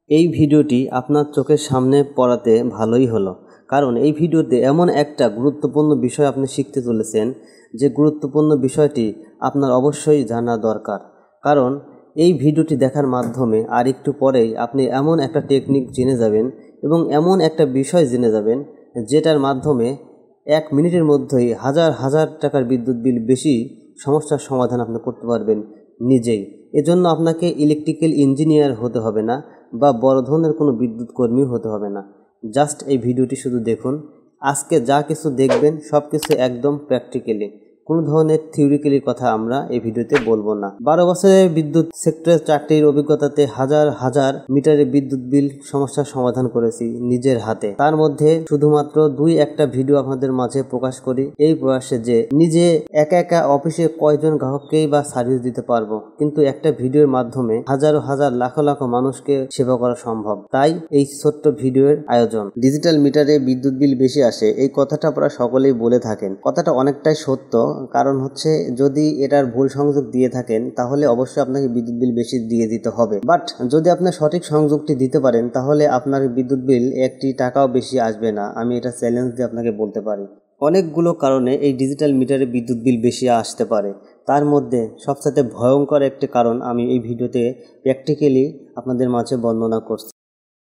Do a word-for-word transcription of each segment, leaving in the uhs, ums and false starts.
এই ভিডিওটি আপনার চোখের সামনে পড়াতে ভালোই হলো, কারণ এই ভিডিওতে এমন একটা গুরুত্বপূর্ণ বিষয় আপনি শিখতে চলেছেন যে গুরুত্বপূর্ণ বিষয়টি আপনার অবশ্যই জানা দরকার। কারণ এই ভিডিওটি দেখার মাধ্যমে আর একটু পরেই আপনি এমন একটা টেকনিক জেনে যাবেন এবং এমন একটা বিষয় জেনে যাবেন যেটার মাধ্যমে এক মিনিটের মধ্যেই হাজার হাজার টাকার বিদ্যুৎ বিল বেশি সমস্যার সমাধান আপনি করতে পারবেন নিজেই। এজন্য আপনাকে ইলেকট্রিক্যাল ইঞ্জিনিয়ার হতে হবে না বা বড় ধরনের কোনো বিদ্যুৎ কর্মী হতে হবে না। জাস্ট এই ভিডিওটি শুধু দেখুন। আজকে যা কিছু দেখবেন সব কিছু একদম প্র্যাকটিক্যালি, কোনো ধরনের থিওরিক্যালি কথা আমরা এই ভিডিওতে বলবো না। বারো বছরের বিদ্যুৎ সেক্টরের চাকরির অভিজ্ঞতাতে হাজার হাজার মিটারের বিদ্যুৎ বিল সমস্যার সমাধান করেছি নিজের হাতে। তার মধ্যে শুধুমাত্র দুই একটা ভিডিও আপনাদের মাঝে প্রকাশ করি এই প্রয়াসে যে নিজে একা একা অফিসে কয়জন গ্রাহককেই বা সার্ভিস দিতে পারবো, কিন্তু একটা ভিডিওর মাধ্যমে হাজারো হাজার লাখো লাখো মানুষকে সেবা করা সম্ভব। তাই এই ছোট্ট ভিডিওর আয়োজন। ডিজিটাল মিটারে বিদ্যুৎ বিল বেশি আসে, এই কথাটা আপনারা সকলেই বলে থাকেন। কথাটা অনেকটাই সত্য, কারণ হচ্ছে যদি এটার ভুল সংযোগ দিয়ে থাকেন তাহলে অবশ্যই আপনাকে বিদ্যুৎ বিল বেশি দিয়ে দিতে হবে। বাট যদি আপনার সঠিক সংযোগটি দিতে পারেন তাহলে আপনার বিদ্যুৎ বিল একটি টাকাও বেশি আসবে না, আমি এটা চ্যালেঞ্জ দিয়ে আপনাকে বলতে পারি। অনেকগুলো কারণে এই ডিজিটাল মিটারে বিদ্যুৎ বিল বেশি আসতে পারে, তার মধ্যে সবচেয়ে ভয়ঙ্কর একটি কারণ আমি এই ভিডিওতে প্র্যাকটিক্যালি আপনাদের মাঝে বর্ণনা করছি।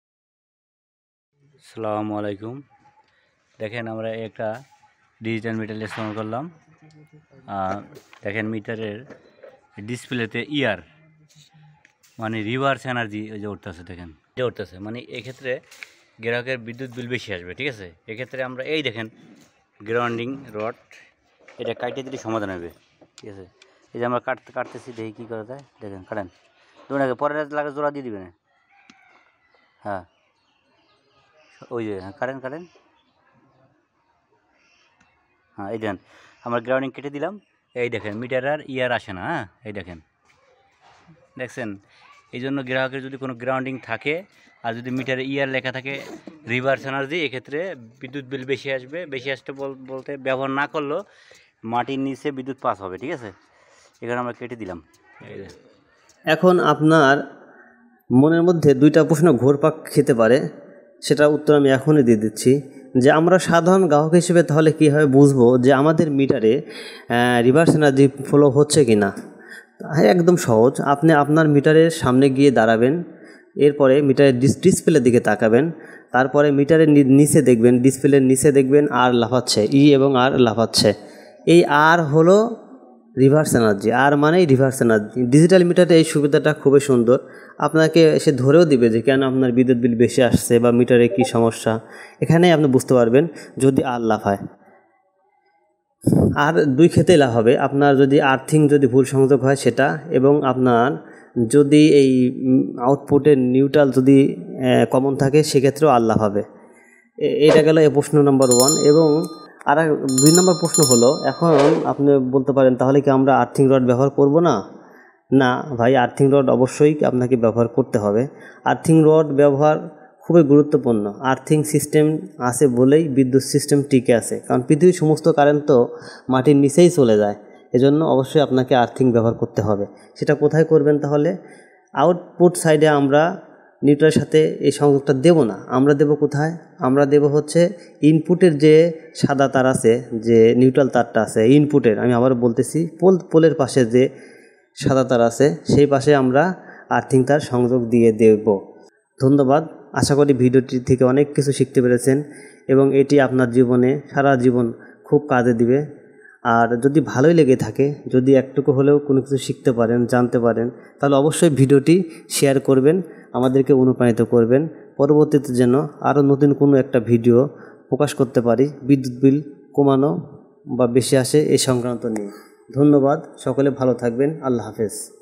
আসসালামু আলাইকুম। দেখেন আমরা একটা ডিজিটাল মিটার ইনস্টল করলাম। দেখেন মিটারের ডিসপ্লেতে ইয়ার মানে রিভার্স এনার্জি ওই যে উঠতেছে, দেখেন যে উঠতেছে, মানে এক্ষেত্রে গ্রাহকের বিদ্যুৎ বিল বেশি আসবে। ঠিক আছে, এক্ষেত্রে আমরা এই দেখেন গ্রাউন্ডিং রড এটা কাটে দিলে সমাধান হবে। ঠিক আছে, এই যে আমরা কাটতে কাটতেছি দেখি কী করা যায়। দেখেন কাটেন ধরুন আগে পরের লাগে জোড়া দিয়ে দিবেন। হ্যাঁ ওই যে হ্যাঁ কাটেন কাটেন হ্যাঁ এই দেখেন আমরা গ্রাউন্ডিং কেটে দিলাম। এই দেখেন মিটার আর ইয়ার আসে না। হ্যাঁ এই দেখেন দেখছেন, এই জন্য গ্রাহকের যদি কোনো গ্রাউন্ডিং থাকে আর যদি মিটারে ইয়ার লেখা থাকে রিভার্স এনার্জি, এক্ষেত্রে বিদ্যুৎ বিল বেশি আসবে। বেশি আসতে বলতে ব্যবহার না করলেও মাটির নিচে বিদ্যুৎ পাস হবে। ঠিক আছে, এখানে আমরা কেটে দিলাম। এখন আপনার মনের মধ্যে দুইটা প্রশ্ন ঘুরপাক খেতে পারে, সেটা উত্তর আমি এখনই দিয়ে দিচ্ছি যে আমরা সাধারণ গ্রাহক হিসেবে তাহলে কীভাবে বুঝবো যে আমাদের মিটারে রিভার্স এনার্জি ফ্লো হচ্ছে কি না। হ্যাঁ একদম সহজ। আপনি আপনার মিটারের সামনে গিয়ে দাঁড়াবেন, এরপরে মিটারের ডিসপ্লের দিকে তাকাবেন, তারপরে মিটারের নিচে দেখবেন, ডিসপ্লের নিচে দেখবেন আর লাফাচ্ছে, ই এবং আর লাফাচ্ছে। এই আর হলো রিভার্স এনার্জি, আর মানেই রিভার্স এনার্জি। ডিজিটাল মিটারে এই সুবিধাটা খুবই সুন্দর, আপনাকে এসে ধরেও দিবে যে কেন আপনার বিদ্যুৎ বিল বেশি আসছে বা মিটারে কি সমস্যা, এখানেই আপনি বুঝতে পারবেন যদি আর লাফায়। আর দুই ক্ষেত্রেই লাভ হবে, আপনার যদি আর্থিং যদি ভুল সংযোগ হয় সেটা, এবং আপনার যদি এই আউটপুটের নিউট্রাল যদি কমন থাকে সেক্ষেত্রেও আর লাভ হবে। এটা গেল এই প্রশ্ন নম্বর ওয়ান। এবং আর দুই নম্বর প্রশ্ন হলো, এখন আপনি বলতে পারেন তাহলে কি আমরা আর্থিং রড ব্যবহার করব না? না ভাই, আর্থিং রড অবশ্যই আপনাকে ব্যবহার করতে হবে। আর্থিং রড ব্যবহার খুবই গুরুত্বপূর্ণ। আর্থিং সিস্টেম আছে বলেই বিদ্যুৎ সিস্টেম টিকে আছে, কারণ পৃথিবীর সমস্ত কারেন্ট তো মাটির নিচেই চলে যায়। এজন্য অবশ্যই আপনাকে আর্থিং ব্যবহার করতে হবে। সেটা কোথায় করবেন তাহলে? আউটপুট সাইডে আমরা নিউট্রালের সাথে এই সংযোগটা দেব না, আমরা দেব কোথায়? আমরা দেব হচ্ছে ইনপুটের যে সাদা তার আছে, যে নিউট্রাল তারটা আছে ইনপুটের, আমি আবার বলতেছি পোল পোলের পাশে যে সাদা তার আছে সেই পাশে আমরা আর্থিং তার সংযোগ দিয়ে দেব। ধন্যবাদ। আশা করি ভিডিওটি থেকে অনেক কিছু শিখতে পেরেছেন এবং এটি আপনার জীবনে সারা জীবন খুব কাজে দিবে। আর যদি ভালোই লেগে থাকে, যদি একটুকু হলেও কোনো কিছু শিখতে পারেন, জানতে পারেন, তাহলে অবশ্যই ভিডিওটি শেয়ার করবেন, আমাদেরকে অনুপ্রাণিত করবেন পরবর্তীতে যেন আরও নতুন কোনো একটা ভিডিও প্রকাশ করতে পারি বিদ্যুৎ বিল কমানো বা বেশি আসে এই সংক্রান্ত নিয়ে। ধন্যবাদ, সকলে ভালো থাকবেন। আল্লাহ হাফেজ।